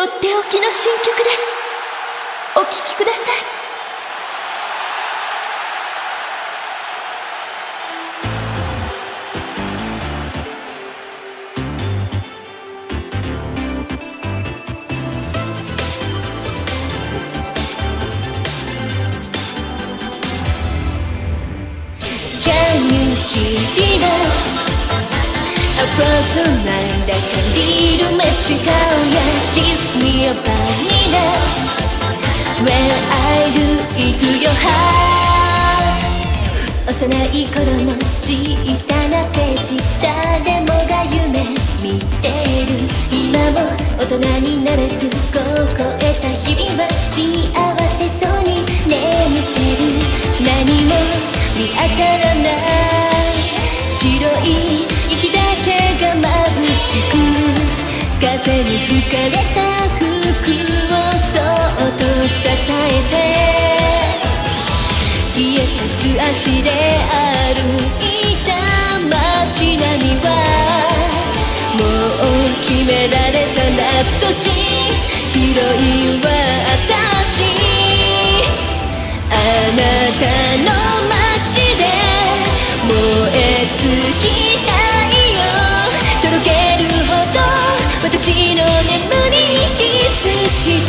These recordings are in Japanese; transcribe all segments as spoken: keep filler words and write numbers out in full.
っておきの新曲です。お聴きください。Can you hear it? A frozen night that can lead to magical, yeah. Kiss me a vanilla when I look into your heart. 幼い頃の小さなページ、誰もが夢見てる。今も大人になれず凍えた日々は幸せそうに眠ってる。何も見当たらない白い息だけが眩しく、風に吹かれた服をそっと支えて、冷えた素足で歩いた街並みはもう決められたラストシーン。ヒロインは私、あなたの街で燃え尽きたいよ。とろけるほど私の眠りにキスして、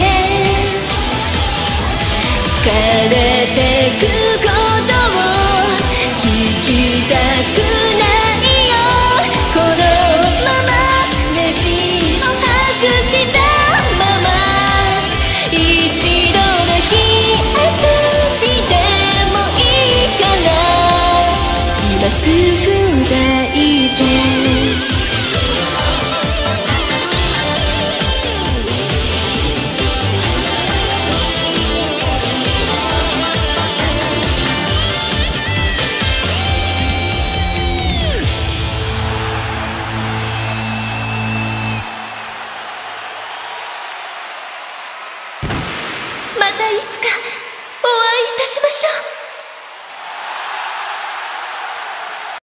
枯れてくことを聞きたくないよ。このままネジを外したまま一度の火遊びでもいいから今すぐ抱いて。またいつかお会いいたしましょう。